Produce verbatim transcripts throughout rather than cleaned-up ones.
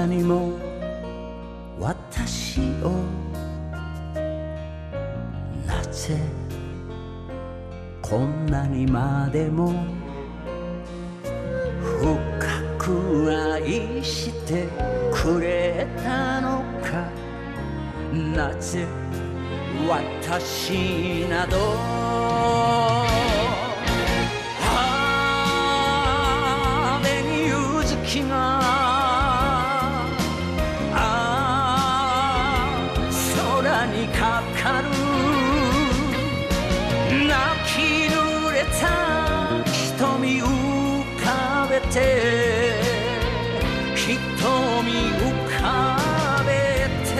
にも私をなぜこんなにまでも深く愛してくれたのか。なぜ私などあ紅夕月が空にかかる泣き濡れた瞳浮かべて瞳浮かべて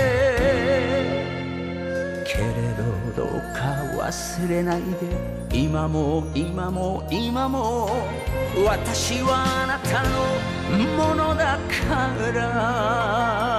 けれどどうか忘れないで今も今も今も私はあなたのものだから